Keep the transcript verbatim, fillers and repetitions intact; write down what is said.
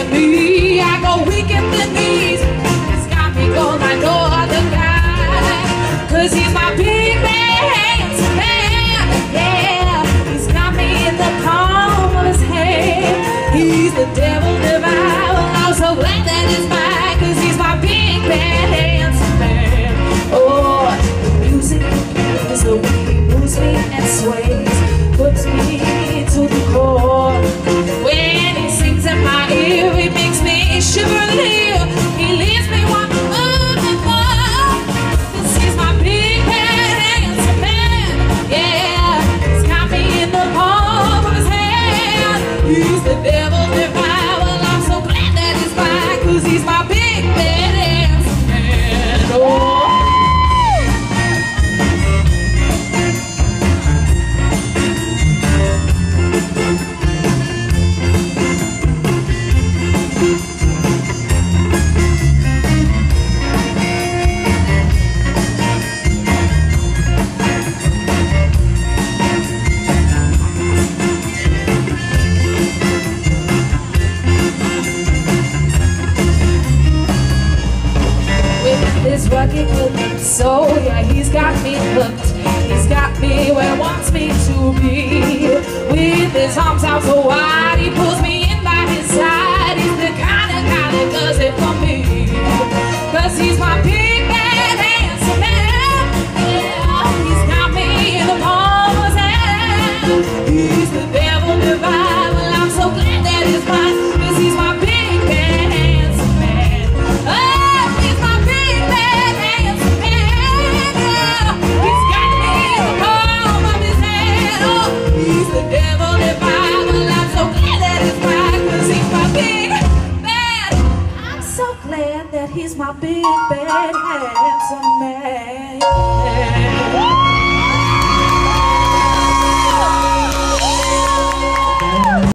me. I go weak at the knees. He's got me going like no other guy. Cause he's my big bad handsome man. Yeah, he's got me in the palm of his hand. He's the devil divine. Well, I'm so glad that he's mine. Cause he's my big bad handsome man. Oh, the music is the way he moves me and sways, puts me to the core. When he sings in my ear, he makes me shiver and live. He leaves me wanting more and more. This is my big bad handsome man. Yeah, he's got me in the palm of his hand. He's the devil divine. Well, I'm so glad that he's mine. Cause he's my big bad handsome man. Oh. Rugged good soul, yeah, he's got me hooked. He's got me where he wants me to be. With his arms out so wide, he pulls me in by his side. He's the kind of guy that does it for me. Cause he's my big bad handsome man. Yeah, he's got me in the palm of his hand. He's the devil divine. Well, I'm so glad that he's mine. Cause he's my big bad handsome man. Oh, he's my big bad. The devil divine. Well, I'm so glad that he's mine. Cause he's my big bad. I'm so glad that he's my big bad handsome man.